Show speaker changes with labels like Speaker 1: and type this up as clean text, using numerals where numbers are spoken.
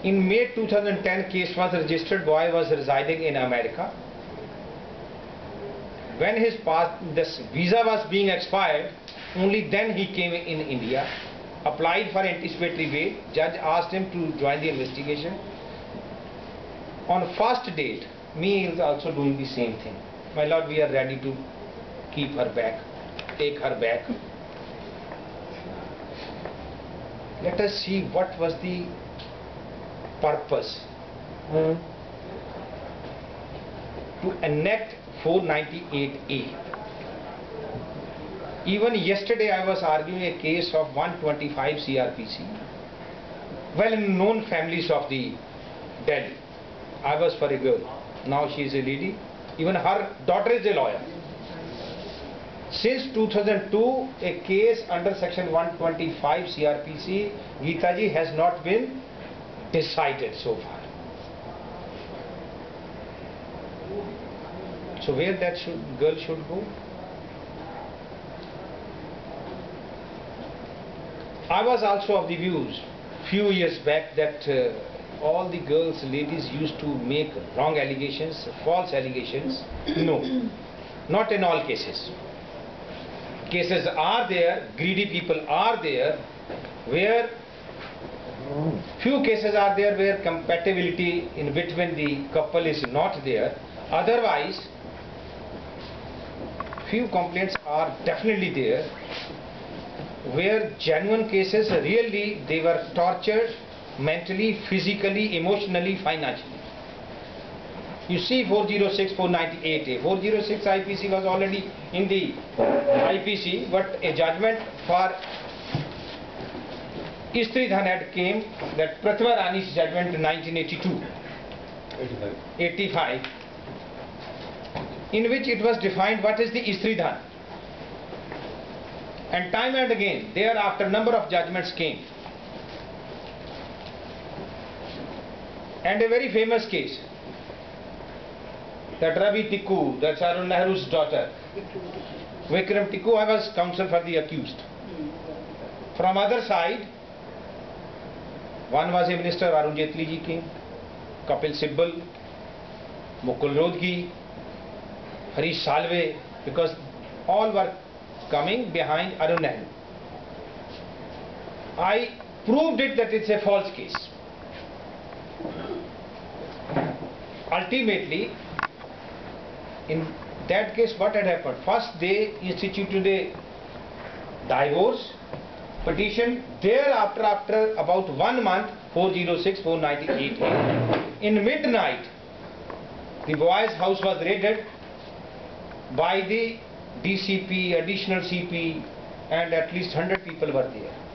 Speaker 1: In May 2010, case was registered. Boy was residing in America. When this visa was being expired, only then he came in India, applied for anticipatory bail. Judge asked him to join the investigation. On first date, me is also doing the same thing. My lord, we are ready to keep her back, take her back. Let us see what was the purpose to enact 498A. Even yesterday I was arguing a case of 125 CRPC, well-known families of the Delhi. I was for a girl. Now she is a lady. Even her daughter is a lawyer. Since 2002, a case under section 125 CRPC, Geeta ji, has not been decided so far. So where that girl should go? I was also of the views few years back that all the girls, ladies used to make wrong allegations, false allegations. No, not in all cases. Cases are there, greedy people are there, where few cases are there where compatibility in between the couple is not there. Otherwise, few complaints are definitely there where genuine cases, really they were tortured mentally, physically, emotionally, financially. You see 406, 498A. 406 IPC was already in the IPC, but a judgment for Istridhan had came, that Pratibha Rani's judgment in 1982, 85, in which it was defined what is the Istridhan. And time and again, thereafter number of judgments came. And a very famous case, that Ravi Tikku, that's Arun Nehru's daughter, Vikram Tikku, I was counsel for the accused. From other side, one was a minister, Arun Jaitley ji came, Kapil Sibal, Mukul Rohtgi, Harish Salve, because all were coming behind Arun Nehru. I proved it that it's a false case. Ultimately, in that case, what had happened? First, they instituted a divorce petition. Thereafter, after about 1 month, 406, 498, in midnight, the boy's house was raided by the DCP, additional CP, and at least 100 people were there.